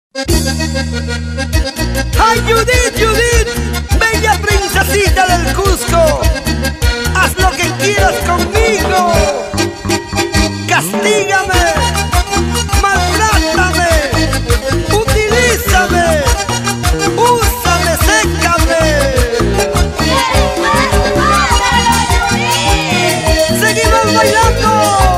¡Ay, Judith, Judith! ¡Bella princesita del Cusco! ¡Haz lo que quieras conmigo! ¡Castígame! ¡Maltrátame! ¡Utilízame! ¡Úsame! ¡Sécame! ¡Seguimos bailando!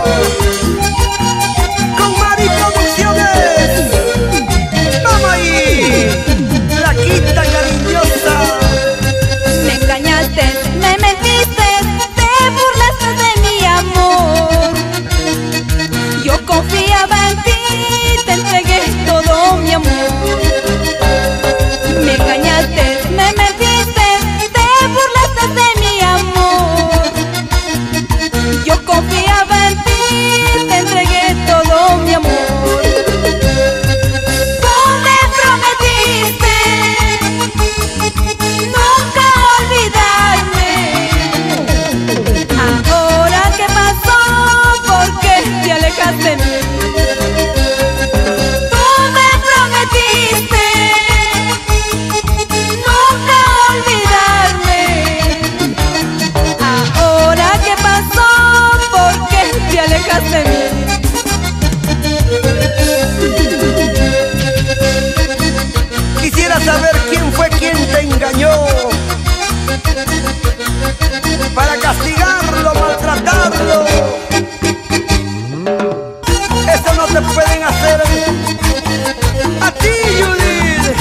¡Con Mari Producciones! ¡Vamos ahí! ¡La quinta cariñosa! Me engañaste, me mentiste, te burlaste de mi amor. Yo confiaba en ti, te entregué todo mi amor. Me engañaste, me mentiste, te burlaste de mi amor. Yo confiaba en ti, te entregué todo mi amor. Tú me prometiste nunca olvidarme. Ahora qué pasó, ¿por qué te alejaste de mí? Tú me prometiste nunca olvidarme. Ahora qué pasó, ¿por qué te alejaste de mí? Quisiera saber quién fue quien te engañó, para castigarlo, maltratarlo. Eso no te pueden hacer a ti, Judith.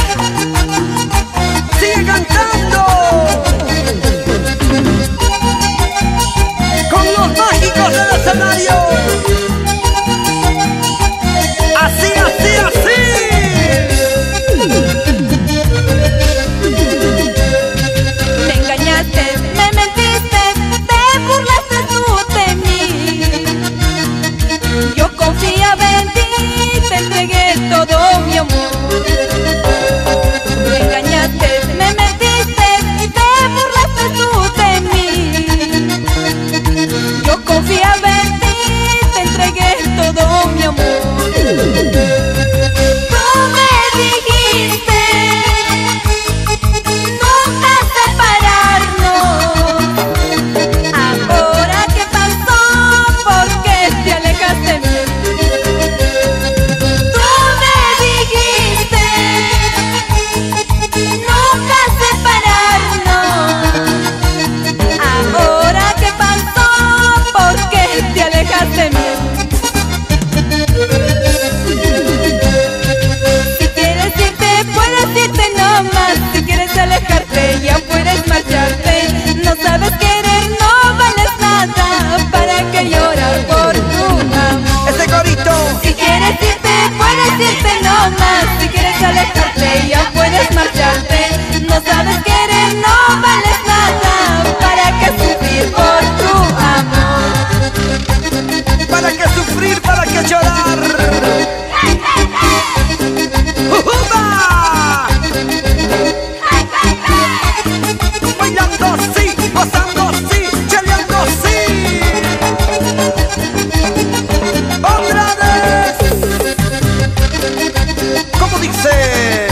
Sigue cantando con los mágicos del escenario. Así, así, así. Me engañaste, me mentiste, te burlaste tú de mí. Yo confiaba en ti, te entregué todo mi amor. Me engañaste, me mentiste, te burlaste tú de mí. Yo confiaba en ti, te entregué todo mi amor. Tú me dijiste nunca separarnos. Ahora qué pasó, ¿por qué te alejaste de mí? Tú me dijiste nunca separarnos. Ahora qué pasó, ¿por qué te alejaste de mí? Si quieres irte, puedes irte nomás. Si quieres alejarte, ya puedes marcharte. No sabes querer, no vales nada. ¿Para qué llorar por tu amor? Ese corito. Si quieres irte, puedes irte nomás. Si quieres alejarte, ya puedes marcharte. No sabes querer, no vales nada. ¿Para qué sufrir por tu amor? ¿Para qué sufrir? ¿Para qué llorar? ¡Ujuba! Bailando así, gozando así, cheleando así. ¡Otra vez! ¿Cómo dice?